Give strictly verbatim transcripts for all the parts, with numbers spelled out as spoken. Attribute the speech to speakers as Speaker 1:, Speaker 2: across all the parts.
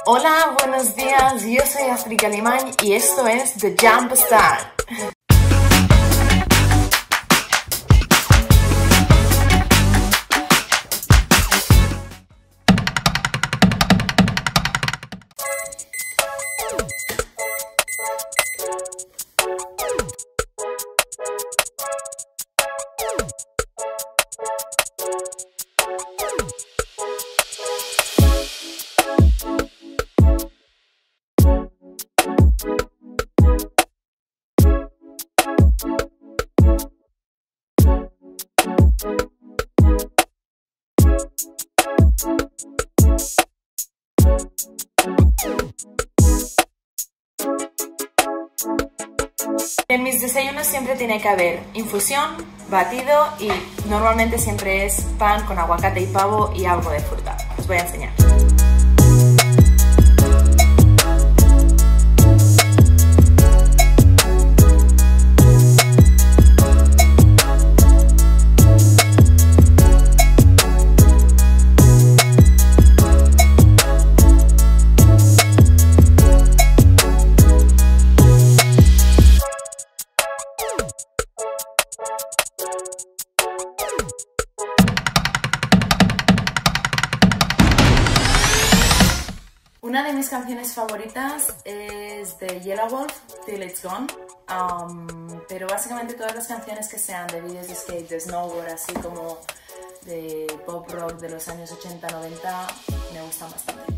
Speaker 1: Hola, buenos días, yo soy Astrid Alemán y esto es The Jump Start. En mis desayunos siempre tiene que haber infusión, batido y normalmente siempre es pan con aguacate y pavo y algo de fruta. Os voy a enseñar. Una de mis canciones favoritas es de Yelawolf, Till It's Gone, um, pero básicamente todas las canciones que sean de vídeos de skate, de snowboard, así como de pop rock de los años ochenta noventa, me gustan bastante.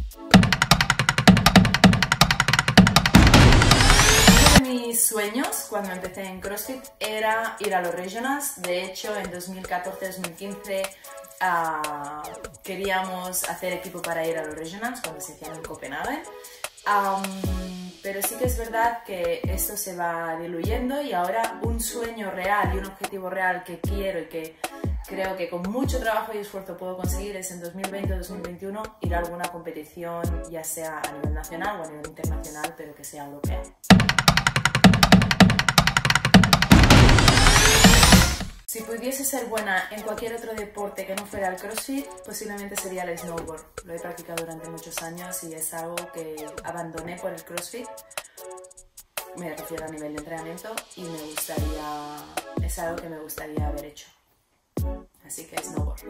Speaker 1: Uno de mis sueños cuando empecé en CrossFit era ir a los Regionals. De hecho, en dos mil catorce dos mil quince Uh, queríamos hacer equipo para ir a los Regionals cuando se hacían en Copenhague, um, pero sí que es verdad que esto se va diluyendo y ahora un sueño real y un objetivo real que quiero y que creo que con mucho trabajo y esfuerzo puedo conseguir es en dos mil veinte dos mil veintiuno ir a alguna competición, ya sea a nivel nacional o a nivel internacional, pero que sea europea. Si pudiese ser buena en cualquier otro deporte que no fuera el CrossFit, posiblemente sería el snowboard. Lo he practicado durante muchos años y es algo que abandoné por el CrossFit. Me refiero a nivel de entrenamiento y me gustaría, es algo que me gustaría haber hecho. Así que snowboard.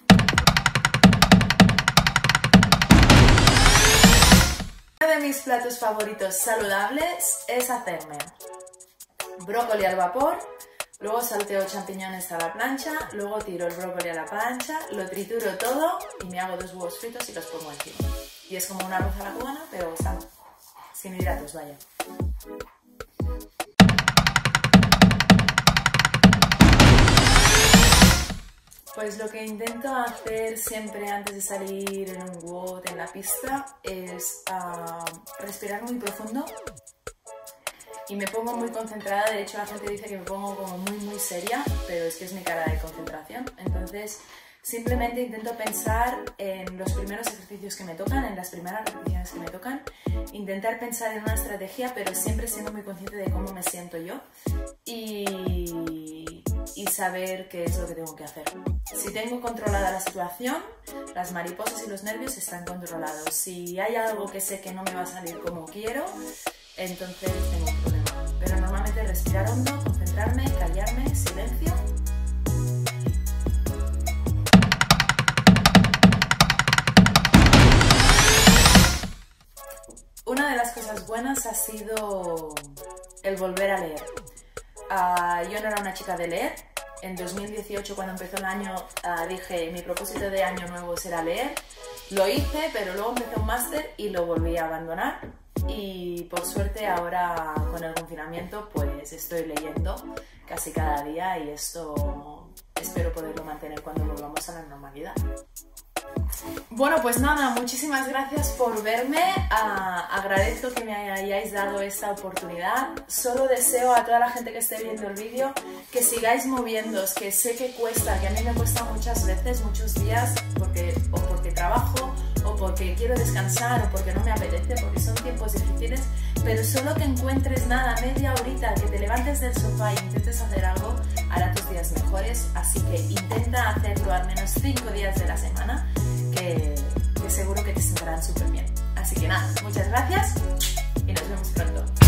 Speaker 1: Uno de mis platos favoritos saludables es hacerme brócoli al vapor. Luego salteo champiñones a la plancha, luego tiro el brócoli a la plancha, lo trituro todo y me hago dos huevos fritos y los pongo encima. Y es como un arroz a la cubana, pero sano, sin hidratos, vaya. Pues lo que intento hacer siempre antes de salir en un W O D en la pista es uh, respirar muy profundo. Y me pongo muy concentrada, de hecho la gente dice que me pongo como muy muy seria, pero es que es mi cara de concentración. Entonces simplemente intento pensar en los primeros ejercicios que me tocan, en las primeras repeticiones que me tocan, intentar pensar en una estrategia, pero siempre siendo muy consciente de cómo me siento yo y, y saber qué es lo que tengo que hacer. Si tengo controlada la situación, las mariposas y los nervios están controlados. Si hay algo que sé que no me va a salir como quiero, entonces tengo un problema. Pero normalmente respirar hondo, concentrarme, callarme, silencio. Una de las cosas buenas ha sido el volver a leer. Uh, yo no era una chica de leer. En dos mil dieciocho, cuando empezó el año, uh, dije mi propósito de año nuevo será leer. Lo hice, pero luego empecé un máster y lo volví a abandonar. Y por suerte ahora con el confinamiento pues estoy leyendo casi cada día y esto espero poderlo mantener cuando volvamos a la normalidad. Bueno, pues nada, muchísimas gracias por verme, uh, agradezco que me hayáis dado esta oportunidad. Solo deseo a toda la gente que esté viendo el vídeo que sigáis moviéndoos, que sé que cuesta, que a mí me cuesta muchas veces, muchos días, porque, o porque trabajo, o porque quiero descansar, o porque no me apetece, porque son tiempos difíciles, pero solo que encuentres nada, media horita, que te levantes del sofá y intentes hacer algo, hará tus días mejores, así que intenta hacerlo al menos cinco días de la semana, que, que seguro que te sentarán súper bien. Así que Así que nada, muchas gracias y nos vemos pronto.